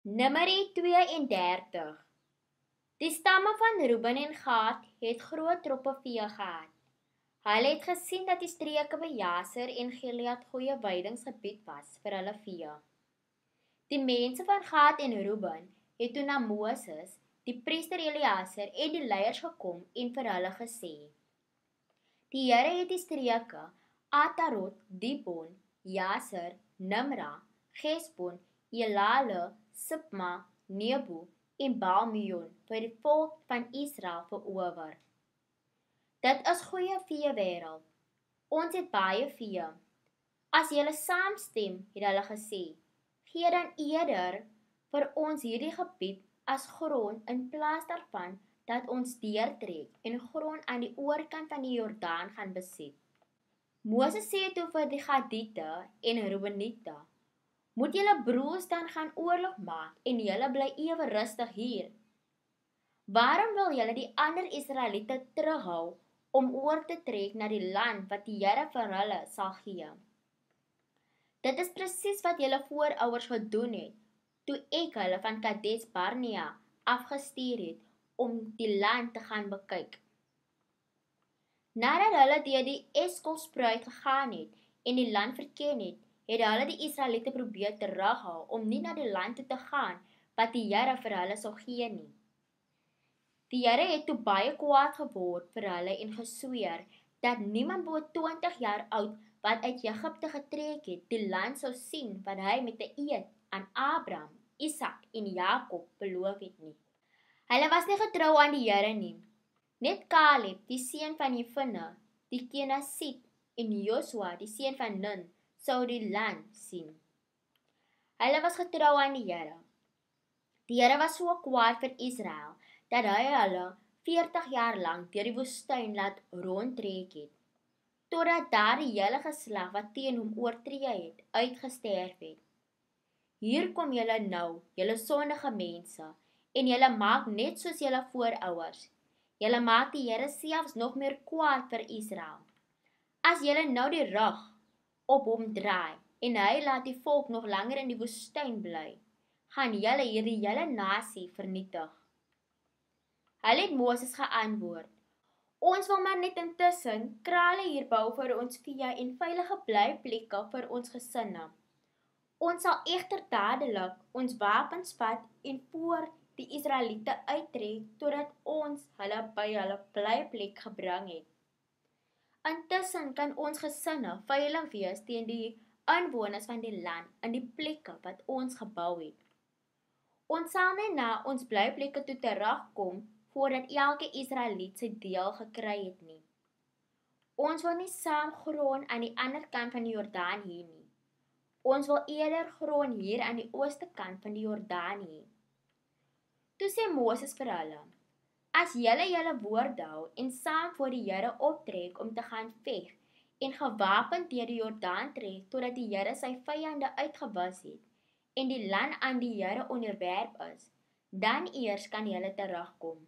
Nummer 32. Die stamme van Reuben en Gad het groot troppe vee gehad. Hulle het gesien dat die streke by Jaser en Gilead goeie weidingsgebied was vir hulle vee. Die mense van Gad en Reuben het toe na Moses, die priester Eleazar en die leiers gekom en vir hulle gesê: Die Here het die streke Atarot, Dibon, Jaser, Nimra, Gesbon, Elale, Sipma, Nebo en Baal-meon vir die volk van Israel verower. Dit is goeie veewêreld. Ons het baie vee. As julle saamstem, het hulle gesê, gee dan eerder vir ons hierdie gebied as grond in plaas daarvan dat ons deurtrek en grond aan die oorkant van die Jordaan gaan beset. Moses sê toe vir die Gadiete en Reubeniete: Moet julle broers dan gaan oorlog maak en julle bly ewe rustig hier? Waarom wil julle die ander Israeliete terughou om oor te trek na die land wat die Here vir hulle sal gee? Dit is presies wat julle voorouers gedoen het, toe ek hulle van Kades Barnea afgestuur het om die land te gaan bekyk. Nadat hulle deur die Eskol-spruit gegaan het en die land verken het, het hulle die Israeliete probeer terughou om nie na die land toe te gaan wat die Here vir hulle sou gee nie. Die Here het toe baie kwaad geword vir hulle en gesweer dat niemand bo 20 jaar oud wat uit Egipte getrek het, die land sou sien wat hy met 'n eed aan Abraham, Isak en Jakob beloof het nie. Hulle was nie getrou aan die Here nie. Net Caleb, die seun van Jefune, die Kenasiet, en Joshua, die seun van Nun, sou die land sien. Hulle was getrou aan die Here. Die Here was so kwaad vir Israel dat hy hulle 40 jaar lank deur die woestyn laat rondtrek het, totdat daar die hele geslag wat teen hom oortree het, uitgesterf het. Hier kom julle nou, julle sondige mense, en julle maak net soos julle voorouers. Julle maak die Here selfs nog meer kwaad vir Israel. As julle nou die rug op hom draai en hy laat die volk nog langer in die woestyn bly, gaan julle hierdie hele nasie vernietig. Hulle het Moses geantwoord: Ons wil maar net intussen krale hier bou vir ons vee en veilige blyplekke vir ons gesinne. Ons sal egter dadelik ons wapens vat en voor die Israeliete uittrek totdat ons hulle by hulle blyplek gebring het. Intussen kan ons gesinne veilig wees teen die inwoners van die land in die plekke wat ons gebou het. Ons sal nie na ons blyplekke toe terugkom voordat elke Israeliet sy deel gekry het nie. Ons wil nie saam grond aan die ander kant van die Jordaan hê nie. Ons wil eerder grond hier aan die ooste kant van die Jordaan hê. Toe sê Moses vir hulle: As julle woorde hou en saam voor die Here optrek om te gaan veg en gewapend deur die Jordaan trek totdat die Here sy vyande uitgewis het en die land aan die Here onderwerp is, dan eers kan julle terugkom.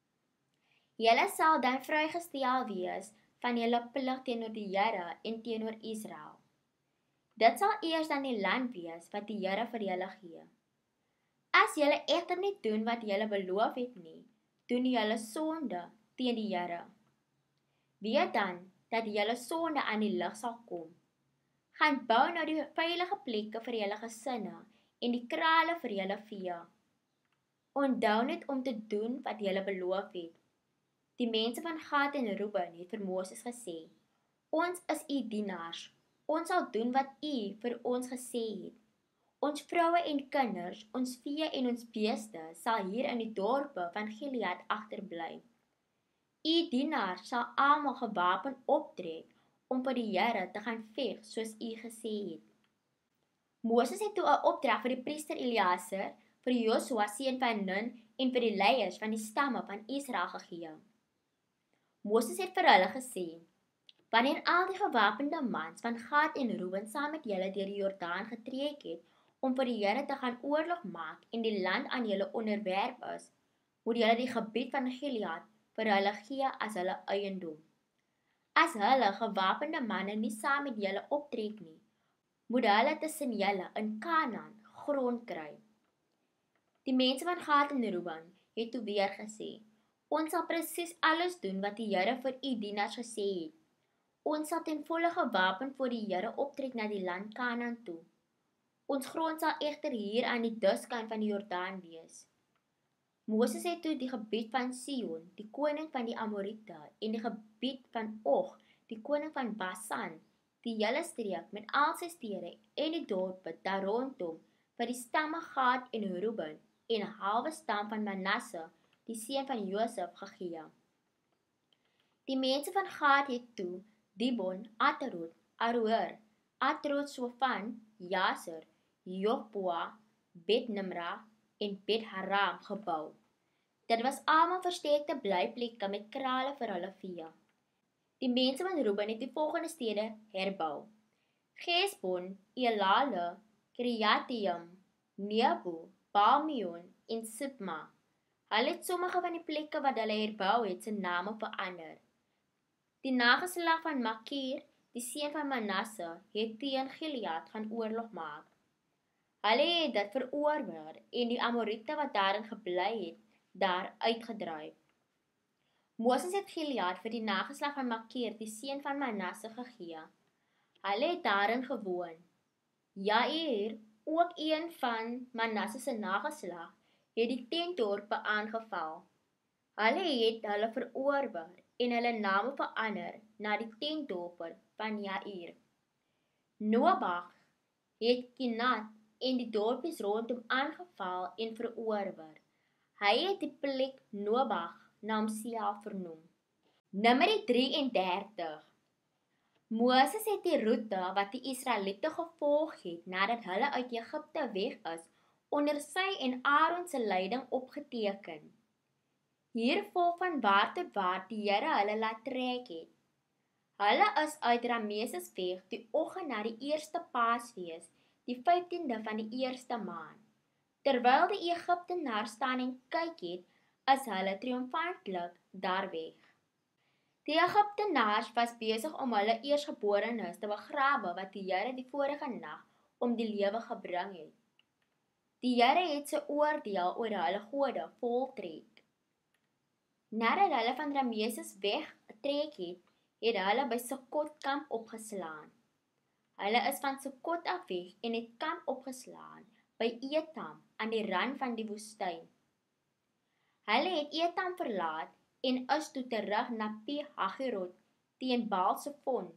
Julle sal dan vrygestel wees van julle plig teenoor die Here en teenoor Israel. Dit sal eers dan die land wees wat die Here vir julle gee. As julle egter nie doen wat julle beloof het nie, doen julle sonde teen die Here. Weet dan dat julle sonde aan die lig sal kom. Gaan bou nou die veilige plekke vir julle gesinne en die krale vir julle vee. Onthou net om te doen wat julle beloof het. Die mense van Gad en Reuben het vir Moses gesê: Ons is u dienaars. Ons sal doen wat u vir ons gesê het. Ons vroue en kinders, ons vee en ons beeste sal hier in die dorpe van Gilead agterbly. U dienaars sal almal gewapen optrek om vir die Here te gaan veg soos u gesê het. Moses het toe 'n opdrag vir die priester Eleazar, vir Joshua seun van Nun en vir die leiers van die stamme van Israel gegee. Moses het vir hulle gesê: Wanneer al die gewapende mans van Gad en Reuben saam met julle deur die Jordaan getrek het om vir die Here te gaan oorlog maak en die land aan julle onderwerp is, moet julle die gebied van Gilead vir hulle gee as hulle eiendom. As hulle gewapende manne nie saam met julle optrek nie, moet hulle tussen julle in Kanaan grond kry. Die mense van Gad en Reuben het toe weer gesê: Ons sal presies alles doen wat die Here vir u dienaars gesê het. Ons sal ten volle gewapen voor die Here optrek na die land Kanaan toe. Ons grond sal egter hier aan die duskant van die Jordaan wees. Moses het toe die gebied van Sihon, die koning van die Amorite, en die gebied van Og, die koning van Basan, die hele streek met al sy stede en die dorpe daar rondom, vir die stamme Gad en Reuben en 'n halwe stam van Manasse, die seun van Josef, gegee. Die mense van Gad het toe Dibon, Atarot, Aroer, Atarot Sofan, Jaser, Jogboa, Bet-Nimra en Bet-Haram gebou. Dit was almal versterkte blyplekke met krale vir hulle vee. Die mense van Reuben het die volgende stede herbou: Gesbon, Elale, Kiriathaim, Nebo, Baalmeon en Sibma. Hulle het sommige van die plekke wat hulle herbou het se name verander. Die nageslag van Makir, die seun van Manasse, het teen Gilead gaan oorlog maak. Hulle het dit verower en die Amorite wat daarin gebly het, daar uitgedryf. Moses het Gilead vir die nageslag van Makir, die seun van Manasse, gegee. Hulle het daarin gewoon. Jair, ook een van Manasse se nageslag, het die tentdorpe aangeval. Hulle het hulle verower en hulle name verander na die tentdorpe van Jair. Nobag het Kinat en die dorpies rondom aangeval en verower. Hy het die plek Nobag na homself vernoem. Numeri 33. Moses het die roete wat die Israeliete gevolg het nadat hulle uit Egipte weg is, onder sy en Aaron se leiding opgeteken. Hier volg van waar tot waar die Here hulle laat trek het. Hulle is uit Rameses weg die oggend na die eerste Paasfees, die 15de van die eerste maand. Terwyl die Egiptenaars staan en kyk het, is hulle triomfantlik daar weg. Die Egiptenaars was besig om hulle eersgeborenes te begrawe wat die Here die vorige nag om die lewe gebring het. Die Here het sy oordeel oor hulle gode voltrek. Nadat hulle van Rameses weggetrek het, het hulle by Sukkot kamp opgeslaan. Hulle is van Sukkot af weg en het kamp opgeslaan by Etam aan die rand van die woestyn. Hulle het Etam verlaat en is toe terug na Pi-Hahirot teen Baal-Sefon.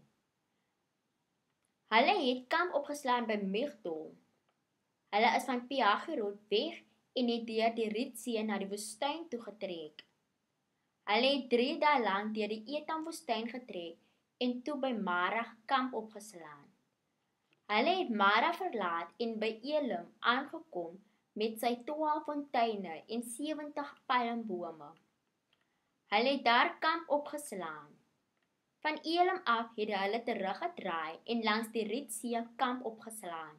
Hulle het kamp opgeslaan by Migdol. Hulle is van Pi-Hahirot weg en het deur die Rietsee na die woestyn toe getrek. Hulle het 3 dae lank deur die Etam woestyn getrek en toe by Mara kamp opgeslaan. Hulle het Mara verlaat en by Elim aangekom met sy 12 fonteine en 70 palmbome. Hulle het daar kamp opgeslaan. Van Elim af het hulle teruggedraai en langs die Rietsee kamp opgeslaan.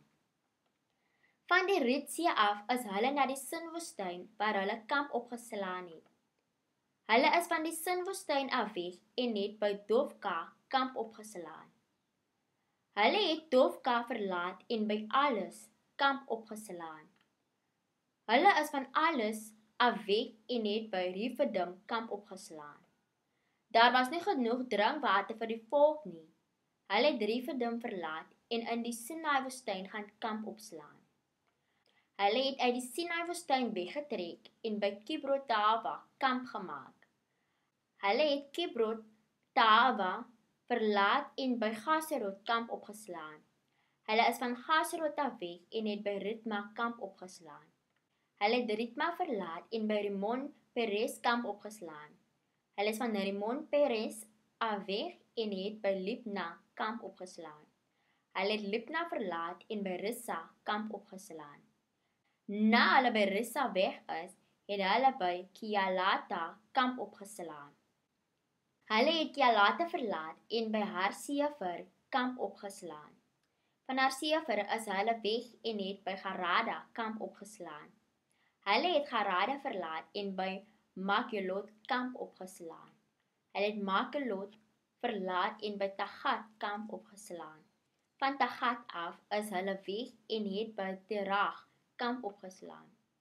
Van die Rietsee af is hulle na die Sin-woestyn waar hulle kamp opgeslaan het. Hulle is van die Sin-woestyn af weg en het by Dofka kamp opgeslaan. Hulle het Dofka verlaat en by Alles kamp opgeslaan. Hulle is van Alles af weg en het by Refidim kamp opgeslaan. Daar was nie genoeg drinkwater vir die volk nie. Hulle het Refidim verlaat en in die Sinai-woestyn gaan kamp opslaan. Hulle het uit die Sinai-woestyn weggetrek en by Kibrot-Haava kamp gemaak. Hulle het Kibrot-Haava verlaat en by Gaserot kamp opgeslaan. Hulle is van Gaserot af weg en het by Ritma kamp opgeslaan. Hulle het Ritma verlaat en by Rimon Peres kamp opgeslaan. Hulle is van Rimon Peres af weg en het by Libna kamp opgeslaan. Hulle het Libna verlaat en by Rissa kamp opgeslaan. Na hulle by Rissa weg is, het hulle by Kialata kamp opgeslaan. Hulle het Kialata verlaat en by Harsefer kamp opgeslaan. Van Harsefer is hulle weg en het by Garada kamp opgeslaan. Hulle het Garada verlaat en by Makelot kamp opgeslaan. Hulle het Makelot verlaat en by Tagat kamp opgeslaan. Van Tagat af is hulle weg en het by Terach kamp opgeslaan.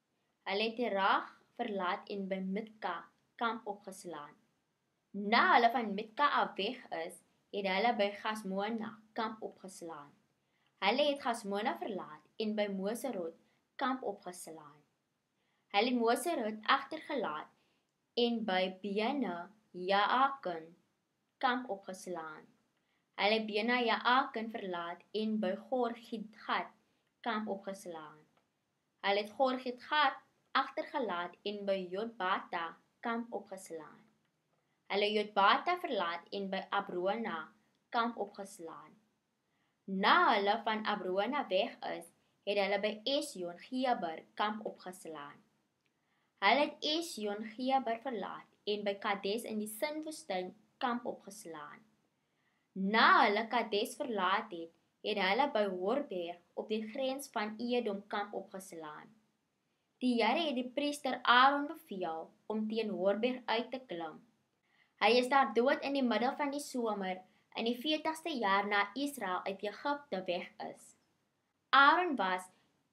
Hulle het Terach verlaat en by Mitka kamp opgeslaan. Na hulle van Mitka af weg is, het hulle by Gasmona kamp opgeslaan. Hulle het Gasmona verlaat en by Moserot kamp opgeslaan. Hulle het Moserot agtergelaat en by Bene Jaakan kamp opgeslaan. Hulle het Bene Jaakan verlaat en by Gor-Gidgat kamp opgeslaan. Hulle het Gor-Gidgat agtergelaat en by Jotbata kamp opgeslaan. Hulle het Jotbata verlaat en by Abrona kamp opgeslaan. Na hulle van Abrona weg is, het hulle by Esion-Geber kamp opgeslaan. Hulle het Esion-Geber verlaat en by Kades in die Sin-woestyn kamp opgeslaan. Na hulle Kades verlaat het, het hulle by Horberg op die grens van Edom kamp opgeslaan. Die Here het die priester Aaron beveel om teen Horberg uit te klim. Hy is daar dood in die middel van die somer, in die 40ste jaar na Israel uit Egipte weg is. Aaron was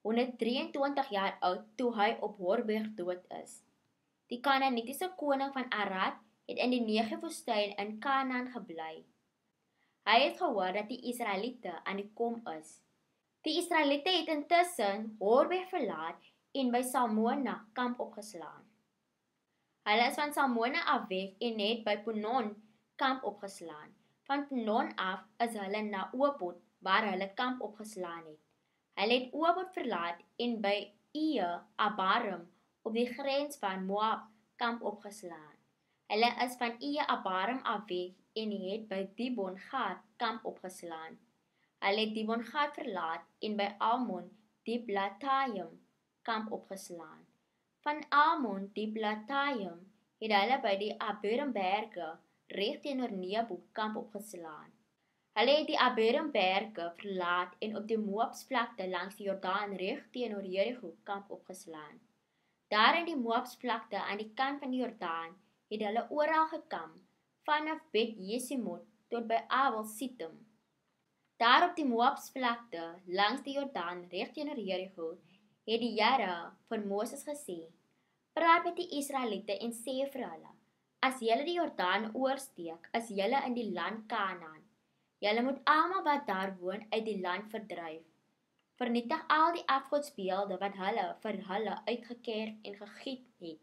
123 jaar oud toe hy op Horberg dood is. Die Kanaanitiese koning van Arad het in die Negev-woestyn in Kanaan gebly. Hy het gehoor dat die Israeliete aan die kom is. Die Israeliete het intussen Horberg verlaat en by Salmona kamp opgeslaan. Hulle is van Salmona af weg en het by Punon kamp opgeslaan. Van Punon af is hulle na Obot waar hulle kamp opgeslaan het. Hulle het Obot verlaat en by Iye-Abarim op die grens van Moab kamp opgeslaan. Hulle is van Iye-Abarim af weg en het by Dibon-Gad kamp opgeslaan. Hulle het Dibon-Gad verlaat en by Almon-Diblatayim kamp opgeslaan. Van Almon-Diblatayim het hulle by die Abiramberge reg teenoor Nebo kamp opgeslaan. Hulle het die Abiramberge verlaat en op die Moabsvlakte langs die Jordaan reg teenoor Jericho kamp opgeslaan. Daar in die Moabsvlakte aan die kant van die Jordaan het hulle oral gekamp, vanaf Bet-Jesimot tot by Abel-Sittim. Daar op die Moabsvlakte langs die Jordaan reg teenoor Jericho het die Here vir Moses gesê: "Praat met die Israeliete en sê vir hulle: As julle die Jordaan oorsteek, is julle in die land Kanaan. Julle moet almal wat daar woon uit die land verdryf. Vernietig al die afgodsbeelde wat hulle vir hulle uitgekerf en gegiet het.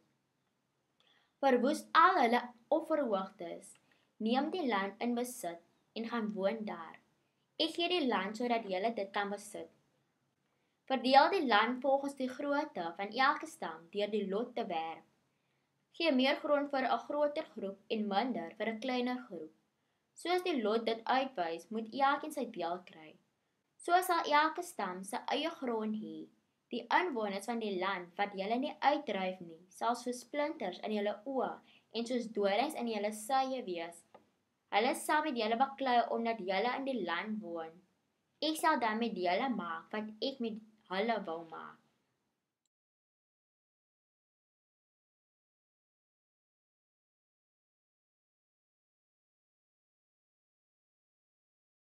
Verwoes al hulle offerhoogtes. Neem die land in besit en gaan woon daar. Ek gee die land sodat julle dit kan besit. Verdeel die land volgens die grootte van elke stam deur die lot te werp. Gee meer grond vir 'n groter groep en minder vir 'n kleiner groep. Soos die lot dit uitwys, moet elkeen sy deel kry. So sal elke stam sy eie grond hê. Die inwoners van die land wat julle nie uitdryf nie, sal soos splinters in julle oë en soos dorings in julle sye wees. Hulle sal met julle baklei omdat julle in die land woon. Ek sal dan met julle maak wat ek met hulle wil maak.